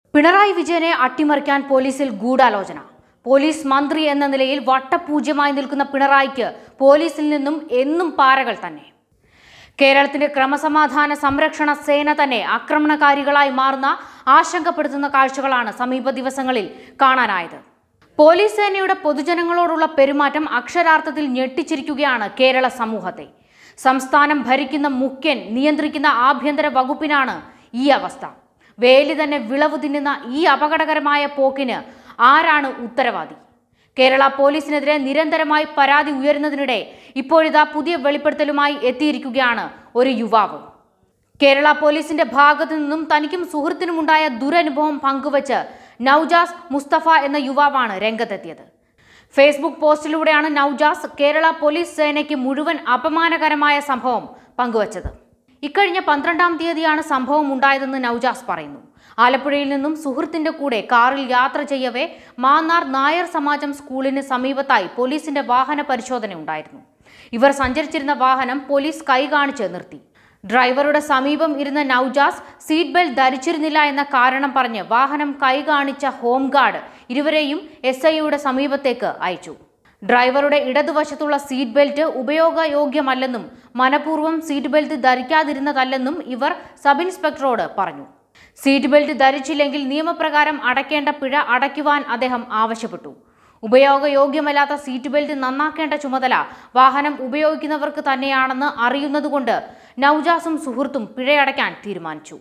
പിണറായി വിജയനെ അട്ടിമറിക്കാൻ പോലീസിൽ ഗൂഢാലോചന. പോലീസ് മന്ത്രി എന്ന നിലയിൽ വട്ടപൂജ്യമായി നിൽക്കുന്ന പിണറായിക്ക് പോലീസിൽ നിന്നും എന്നും പാരകൾ തന്നെ. കേരളത്തിന്റെ ക്രമസമാധാന സംരക്ഷണ സേന തന്നെ ആക്രമണകാരികളായി മാറുന്ന ആശങ്കപ്പെടുത്തുന്ന കാഴ്ചകളാണ് സമീപ ദിവസങ്ങളിൽ കാണാനായത്. പോലീസ് സേനയുടെ പൊതുജനങ്ങളോടുള്ള പെരുമാറ്റം അക്ഷരാർത്ഥത്തിൽ ഞെട്ടിച്ചിരിക്കുകയാണ് കേരള സമൂഹത്തെ. സംസ്ഥാനം ഭരിക്കുന്ന മുഖ്യൻ നിയന്ത്രിക്കുന്ന ആഭ്യന്തര വകുപ്പിനാണ് ഈ അവസ്ഥ. വേലി തന്നെ വിളവ് തിന്നുന്ന ഈ അപകടകരമായ പോക്കിന് ആരാണ് ഉത്തരവാദി? കേരള പോലീസിനെതിരെ നിരന്തരമായി പരാതി ഉയരുന്നതിനിടെ ഇപ്പോഴിതാ പുതിയ വെളിപ്പെടുത്തലുമായി എത്തിയിരിക്കുകയാണ് ഒരു യുവാവ്. കേരള പോലീസിന്റെ ഭാഗത്തു നിന്നും തനിക്കും സുഹൃത്തിനുമുണ്ടായ ദുരനുഭവം പങ്കുവച്ച് നൌജാസ് മുസ്തഫ എന്ന യുവാവാണ് രംഗത്തെത്തിയത്. ഫേസ്ബുക്ക് പോസ്റ്റിലൂടെയാണ് നൌജാസ് കേരള പോലീസ് സേനയ്ക്ക് മുഴുവൻ അപമാനകരമായ സംഭവം പങ്കുവച്ചത്. ഇക്കഴിഞ്ഞ 12-ാം തീയതിയാണ് സംഭവം ഉണ്ടായതെന്ന് നൌജാസ് പറയുന്നു. ആലപ്പുഴയിൽ നിന്നും സുഹൃത്തിന്റെ കൂടെ കാറിൽ യാത്ര ചെയ്യവേ മാന്നാർ നായർ സമാജം സ്കൂളിന് സമീപത്തായി പോലീസിന്റെ വാഹന പരിശോധന ഉണ്ടായിരുന്നു. ഇവർ സഞ്ചരിച്ചിരുന്ന വാഹനം പോലീസ് കൈകാണിച്ച് നിർത്തി. ഡ്രൈവറുടെ സമീപം ഇരുന്ന നൌജാസ് സീറ്റ് ബെൽറ്റ് ധരിച്ചിരുന്നില്ല എന്ന കാരണം പറഞ്ഞ് വാഹനം കൈകാണിച്ച ഹോംഗാർഡ് ഇരുവരെയും SIയുടെ സമീപത്തേക്ക് അയച്ചു. ഡ്രൈവറുടെ ഇടതുവശത്തുള്ള സീറ്റ് ബെൽറ്റ് ഉപയോഗയോഗ്യമല്ലെന്നും മനഃപൂർവ്വം സീറ്റ് ബെൽറ്റ് ധരിക്കാതിരുന്നതല്ലെന്നും ഇവർ സബ് ഇൻസ്പെക്ടറോട് പറഞ്ഞു. സീറ്റ് ബെൽറ്റ് ധരിച്ചില്ലെങ്കിൽ നിയമപ്രകാരം അടയ്ക്കേണ്ട പിഴ അടയ്ക്കുവാൻ അദ്ദേഹം ആവശ്യപ്പെട്ടു. ഉപയോഗയോഗ്യമല്ലാത്ത സീറ്റ് ബെൽറ്റ് നന്നാക്കേണ്ട ചുമതല വാഹനം ഉപയോഗിക്കുന്നവർക്ക് തന്നെയാണെന്ന് അറിയുന്നതുകൊണ്ട് നൌജാസും സുഹൃത്തും പിഴയടയ്ക്കാൻ തീരുമാനിച്ചു.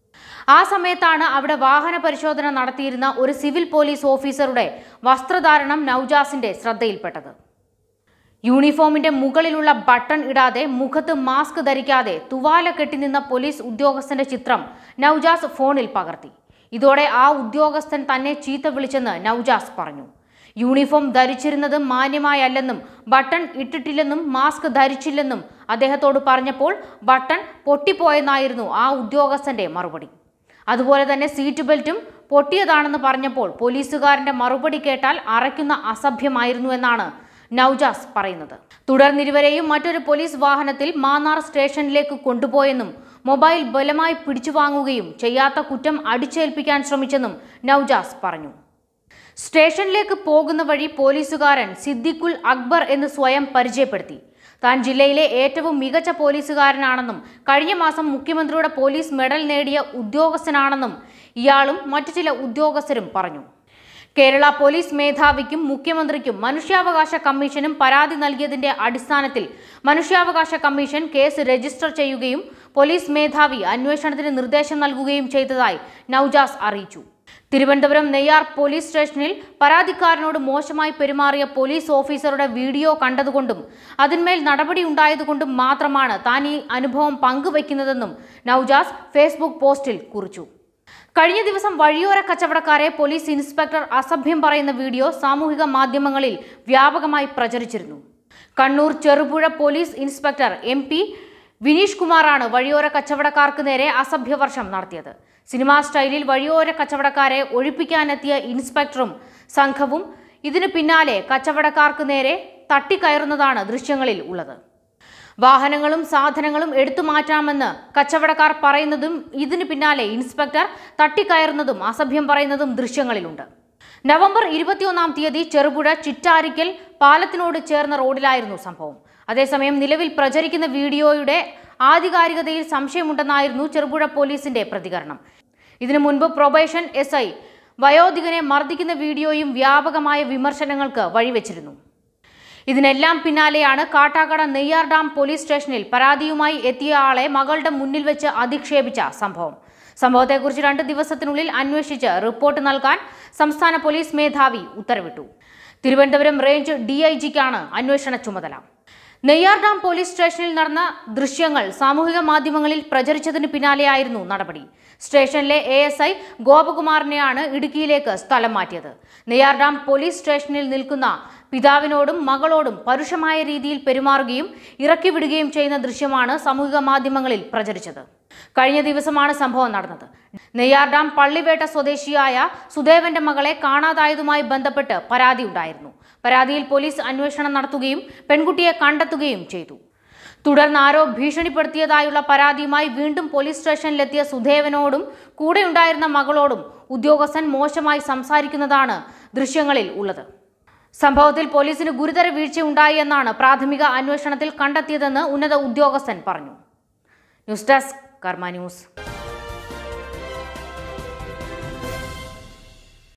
ആ സമയത്താണ് അവിടെ വാഹന പരിശോധന നടത്തിയിരുന്ന ഒരു സിവിൽ പോലീസ് ഓഫീസറുടെ വസ്ത്രധാരണം നൌജാസിന്റെ ശ്രദ്ധയിൽപ്പെട്ടത്. യൂണിഫോമിന്റെ മുകളിലുള്ള ബട്ടൺ ഇടാതെ മുഖത്ത് മാസ്ക് ധരിക്കാതെ തുവാല കെട്ടിനിന്ന പോലീസ് ഉദ്യോഗസ്ഥന്റെ ചിത്രം നൌജാസ് ഫോണിൽ പകർത്തി. ഇതോടെ ആ ഉദ്യോഗസ്ഥൻ തന്നെ ചീത്ത വിളിച്ചെന്ന് നൌജാസ് പറഞ്ഞു. യൂണിഫോം ധരിച്ചിരുന്നത് മാന്യമായല്ലെന്നും ബട്ടൺ ഇട്ടിട്ടില്ലെന്നും മാസ്ക് ധരിച്ചില്ലെന്നും അദ്ദേഹത്തോട് പറഞ്ഞപ്പോൾ ബട്ടൺ പൊട്ടിപ്പോയെന്നായിരുന്നു ആ ഉദ്യോഗസ്ഥന്റെ മറുപടി. അതുപോലെ തന്നെ സീറ്റ് ബെൽറ്റും പൊട്ടിയതാണെന്ന് പറഞ്ഞപ്പോൾ പോലീസുകാരന്റെ മറുപടി കേട്ടാൽ അറയ്ക്കുന്ന അസഭ്യമായിരുന്നു എന്നാണ് നൌജാസ് പറയുന്നത്. തുടർന്നിരുവരെയും മറ്റൊരു പോലീസ് വാഹനത്തിൽ മാന്നാർ സ്റ്റേഷനിലേക്ക് കൊണ്ടുപോയെന്നും മൊബൈൽ ബലമായി പിടിച്ചു വാങ്ങുകയും ചെയ്യാത്ത കുറ്റം അടിച്ചേൽപ്പിക്കാൻ ശ്രമിച്ചെന്നും നൌജാസ് പറഞ്ഞു. സ്റ്റേഷനിലേക്ക് പോകുന്ന വഴി പോലീസുകാരൻ സിദ്ദിഖുൽ അക്ബർ എന്ന് സ്വയം പരിചയപ്പെടുത്തി. താൻ ജില്ലയിലെ ഏറ്റവും മികച്ച പോലീസുകാരനാണെന്നും കഴിഞ്ഞ മാസം മുഖ്യമന്ത്രിയുടെ പോലീസ് മെഡൽ നേടിയ ഉദ്യോഗസ്ഥനാണെന്നും ഇയാളും മറ്റു ചില ഉദ്യോഗസ്ഥരും പറഞ്ഞു. കേരള പോലീസ് മേധാവിക്കും മുഖ്യമന്ത്രിക്കും മനുഷ്യാവകാശ കമ്മീഷനും പരാതി നൽകിയതിന്റെ അടിസ്ഥാനത്തിൽ മനുഷ്യാവകാശ കമ്മീഷൻ കേസ് രജിസ്റ്റർ ചെയ്യുകയും പോലീസ് മേധാവി അന്വേഷണത്തിന് നിർദ്ദേശം നൽകുകയും ചെയ്തതായി നൌജാസ് അറിയിച്ചു. തിരുവനന്തപുരം നെയ്യാർ പോലീസ് സ്റ്റേഷനിൽ പരാതിക്കാരനോട് മോശമായി പെരുമാറിയ പോലീസ് ഓഫീസറുടെ വീഡിയോ കണ്ടതുകൊണ്ടും അതിന്മേൽ നടപടി ഉണ്ടായതുകൊണ്ടും മാത്രമാണ് താൻ ഈ അനുഭവം പങ്കുവയ്ക്കുന്നതെന്നും നൌജാസ് ഫേസ്ബുക്ക് പോസ്റ്റിൽ കുറിച്ചു. കഴിഞ്ഞ ദിവസം വഴിയോര കച്ചവടക്കാരെ പോലീസ് ഇൻസ്പെക്ടർ അസഭ്യം പറയുന്ന വീഡിയോ സാമൂഹിക മാധ്യമങ്ങളിൽ വ്യാപകമായി പ്രചരിച്ചിരുന്നു. Kannur Cherupuzha police inspector MP Vineesh കുമാറാണ് വഴിയോര കച്ചവടക്കാർക്ക് നേരെ അസഭ്യവർഷം നടത്തിയത്. സിനിമാ സ്റ്റൈലിൽ വഴിയോര കച്ചവടക്കാരെ ഒഴിപ്പിക്കാനെത്തിയ ഇൻസ്പെക്ടറും സംഘവും ഇതിനു പിന്നാലെ കച്ചവടക്കാർക്ക് നേരെ തട്ടിക്കയറുന്നതാണ് ദൃശ്യങ്ങളിൽ ഉള്ളത്. വാഹനങ്ങളും സാധനങ്ങളും എടുത്തു മാറ്റാമെന്ന് കച്ചവടക്കാർ പറയുന്നതും ഇതിനു പിന്നാലെ ഇൻസ്പെക്ടർ തട്ടിക്കയറുന്നതും അസഭ്യം പറയുന്നതും ദൃശ്യങ്ങളിലുണ്ട്. നവംബർ 21-ാം തീയതി ചെറുപുഴ ചിറ്റാരിക്കൽ പാലത്തിനോട് ചേർന്ന റോഡിലായിരുന്നു സംഭവം. അതേസമയം നിലവിൽ പ്രചരിക്കുന്ന വീഡിയോയുടെ ആധികാരികതയിൽ സംശയമുണ്ടെന്നായിരുന്നു ചെറുപുഴ പോലീസിന്റെ പ്രതികരണം. ഇതിനു മുൻപ് പ്രൊബേഷൻ SI വയോധികനെ മർദ്ദിക്കുന്ന വീഡിയോയും വ്യാപകമായ വിമർശനങ്ങൾക്ക് വഴിവെച്ചിരുന്നു. ഇതിനെല്ലാം പിന്നാലെയാണ് കാട്ടാക്കട നെയ്യാർ ഡാം പോലീസ് സ്റ്റേഷനിൽ പരാതിയുമായി എത്തിയ ആളെ മകളുടെ മുന്നിൽ വെച്ച് അധിക്ഷേപിച്ച സംഭവം. സംഭവത്തെക്കുറിച്ച് 2 ദിവസത്തിനുള്ളിൽ അന്വേഷിച്ച് റിപ്പോർട്ട് നൽകാൻ സംസ്ഥാന പോലീസ് മേധാവി ഉത്തരവിട്ടു. തിരുവനന്തപുരം റേഞ്ച് DIGക്കാണ് അന്വേഷണ ചുമതല. നെയ്യാർ ഡാം പോലീസ് സ്റ്റേഷനിൽ നടന്ന ദൃശ്യങ്ങൾ സാമൂഹിക മാധ്യമങ്ങളിൽ പ്രചരിച്ചതിന് പിന്നാലെയായിരുന്നു നടപടി. സ്റ്റേഷനിലെ ASI ഗോപകുമാറിനെയാണ് ഇടുക്കിയിലേക്ക് സ്ഥലം മാറ്റിയത്. നെയ്യാർ ഡാം പോലീസ് സ്റ്റേഷനിൽ നിൽക്കുന്ന പിതാവിനോടും മകളോടും പരുഷമായ രീതിയിൽ പെരുമാറുകയും ഇറക്കിവിടുകയും ചെയ്യുന്ന ദൃശ്യമാണ് സാമൂഹിക മാധ്യമങ്ങളിൽ പ്രചരിച്ചത്. കഴിഞ്ഞ ദിവസമാണ് സംഭവം നടന്നത്. നെയ്യാർ ഡാം പള്ളിവേട്ട സ്വദേശിയായ സുദേവന്റെ മകളെ കാണാതായതുമായി ബന്ധപ്പെട്ട് പരാതി ഉണ്ടായിരുന്നു. പരാതിയിൽ പോലീസ് അന്വേഷണം നടത്തുകയും പെൺകുട്ടിയെ കണ്ടെത്തുകയും ചെയ്തു. തുടർന്ന് ആരോ ഭീഷണിപ്പെടുത്തിയതായുള്ള പരാതിയുമായി വീണ്ടും പോലീസ് സ്റ്റേഷനിലെത്തിയ സുധേവനോടും കൂടെയുണ്ടായിരുന്ന മകളോടും ഉദ്യോഗസ്ഥൻ മോശമായി സംസാരിക്കുന്നതാണ് ദൃശ്യങ്ങളിൽ ഉള്ളത്. സംഭവത്തിൽ പോലീസിന് ഗുരുതര വീഴ്ചയുണ്ടായി എന്നാണ് പ്രാഥമിക അന്വേഷണത്തിൽ കണ്ടെത്തിയതെന്ന് ഉന്നത ഉദ്യോഗസ്ഥൻ പറഞ്ഞു. News desk Karma news.